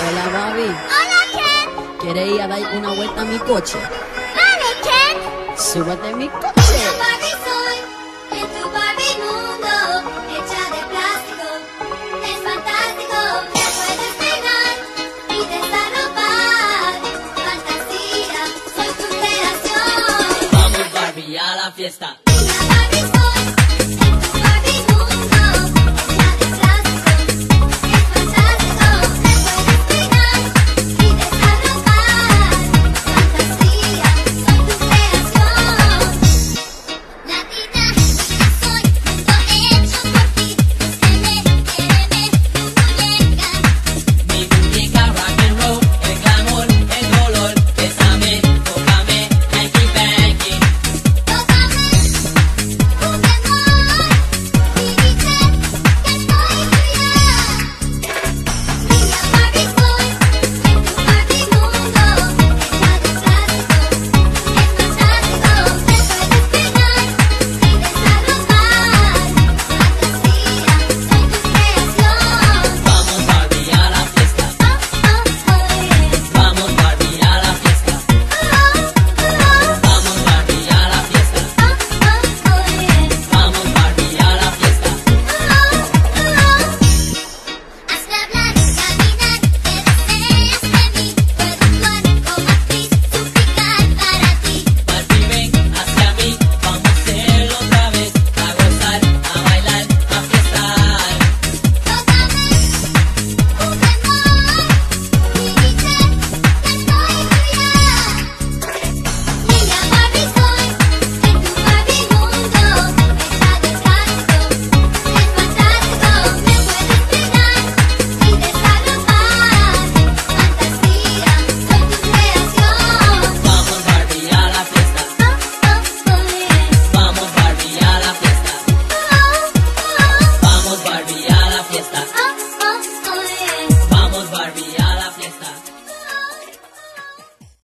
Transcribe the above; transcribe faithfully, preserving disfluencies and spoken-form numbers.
Hola, Barbie. Hola, Ken. ¿Quieres ir a dar una vuelta a mi coche? Vale, Ken. Súbete en mi coche. Una Barbie soy, en tu Barbie mundo, hecha de plástico. Es fantástico, te puedes pegar y desarrollar. Fantasía, soy tu creación. Vamos Barbie a la fiesta.